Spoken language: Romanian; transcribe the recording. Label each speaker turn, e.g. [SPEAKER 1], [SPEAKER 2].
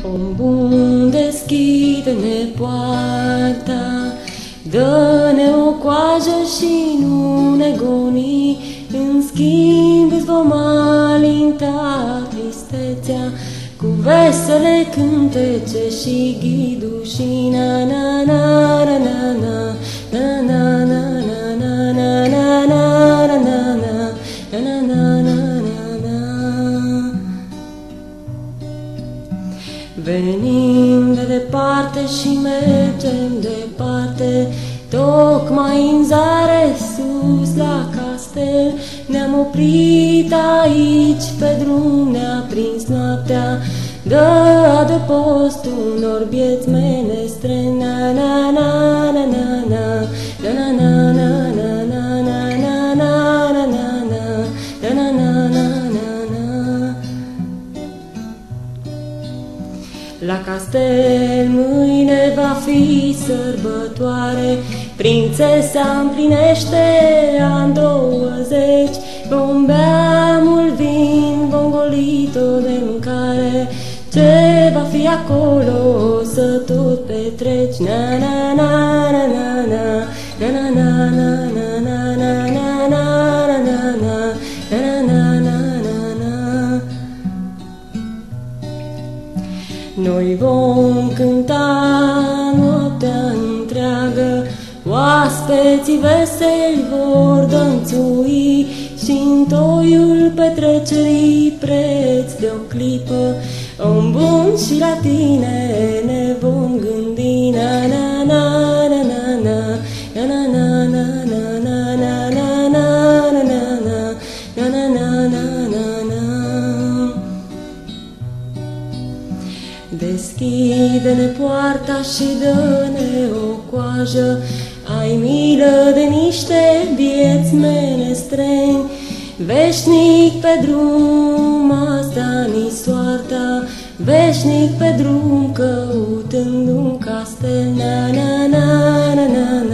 [SPEAKER 1] Om bun, deschide-ne poarta, dă-ne o coajă și nu ne goni, în schimb îți vom alinta tristețea cu vesele cântece și ghiduși. Na na na na na na na na na na na na na na na na na. Venim de departe și mergem departe, tocmai în zare sus la castel. Ne-am oprit aici pe drum, ne-a prins noaptea, dă adăpost unor bieți menestreni. Na na na na na na na na na na na na na na na na na na na. La castel mâine va fi sărbătoare, prințesa împlinește ani 20. Vom bea mult vin, vom goli tot de mâncare, ce va fi acolo să tot petreci. Na na na na na na na na na na na na na na na na na. Noi vom cânta noaptea întreagă, oaspeții veseli vor dănțui, și-n toiul petrecerii preț de o clipă, om bun, și la tine ne vom gândi. Na na na na na na na na na na na na na na na na na na na. Deschide-ne poarta și dă-ne o coajă, ai milă de niște bieți menestreni, veșnic pe drum asta-ni soarta, veșnic pe drum căutând un castel. Na na na na na.